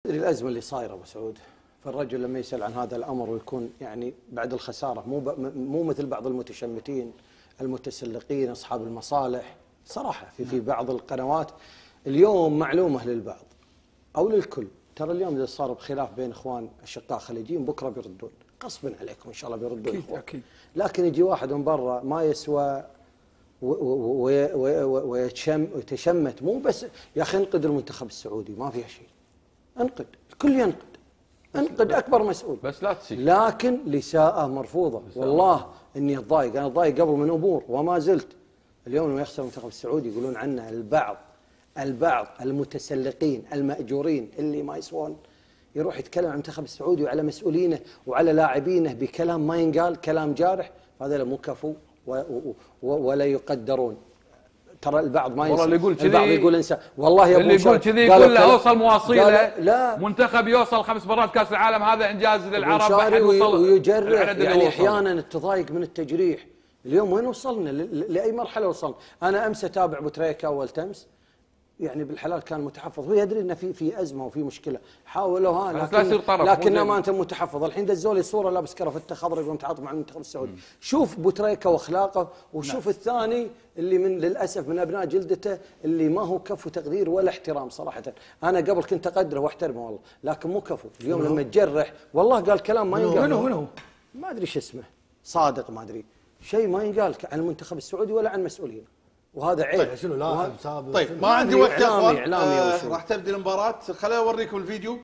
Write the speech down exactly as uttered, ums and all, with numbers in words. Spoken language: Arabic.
تدري الازمه اللي صايره ابو سعود، فالرجل لما يسال عن هذا الامر ويكون يعني بعد الخساره مو مو مثل بعض المتشمتين المتسلقين اصحاب المصالح. صراحه في في بعض القنوات اليوم معلومه للبعض او للكل، ترى اليوم اذا صار بخلاف بين اخوان اشقاء خليجيين بكره بيردون غصبا عليكم ان شاء الله بيردون. اكيد اكيد. لكن يجي واحد من برا ما يسوى ويتشمت، مو بس يا اخي انقد المنتخب السعودي ما فيها شيء، انقد الكل ينقد، انقد اكبر مسؤول، بس لا تسيء. لكن الاساءه مرفوضه. والله اني اتضايق، انا اتضايق قبل من امور وما زلت. اليوم لما يخسر المنتخب السعودي يقولون عنه البعض البعض المتسلقين المأجورين اللي ما يسوون يروح يتكلم عن المنتخب السعودي وعلى مسؤولينه وعلى لاعبينه بكلام ما ينقال، كلام جارح، فهذا مو كفو ولا يقدرون. ترى البعض ما ينسى، البعض يقول انسى. والله يا ابو اللي يقول كذي يقول له اوصل مواصيله، لا منتخب يوصل خمس مرات كاس العالم هذا انجاز للعرب. ويجرح يعني احيانا تضايق من التجريح. اليوم وين وصلنا؟ لاي مرحله وصلنا؟ انا امس اتابع بوتريكا اول تمس، يعني بالحلال كان متحفظ، هو يدري ان في في ازمه وفي مشكله، حاولوها لكن لكن ما انت متحفظ. الحين دزوا لي صوره لابس كرفته خضراء يقوم متعاطف مع المنتخب السعودي. شوف بوتريكا واخلاقه، وشوف لا. الثاني اللي من للاسف من ابناء جلدته اللي ما هو كفو تقدير ولا احترام صراحه. انا قبل كنت اقدره واحترمه والله، لكن مو كفو. اليوم لما تجرح والله قال كلام ما ينقال. منو منو ما ادري شو اسمه، صادق ما ادري، شيء ما ينقال عن المنتخب السعودي ولا عن مسؤولين، وهذا عيب. طيب, طيب ما عندي وقت يا اخوان، آه راح تبدي المباراه. خليني اوريكم الفيديو.